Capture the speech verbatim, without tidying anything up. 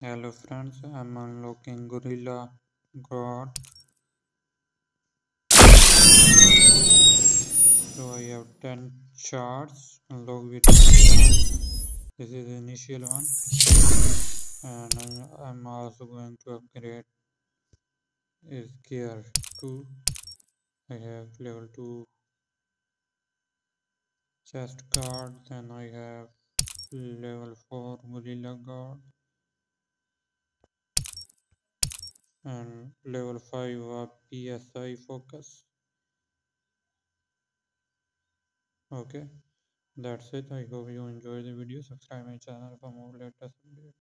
Hello friends, I'm unlocking Gorilla Grodd. So I have ten shards unlocked with ten shards. This is the initial one, and I'm also going to upgrade is gear two. I have level two chest guard, then I have level four Gorilla Guard and level five of P S I focus. Okay. That's it. I hope you enjoy the video. Subscribe my channel for more latest updates.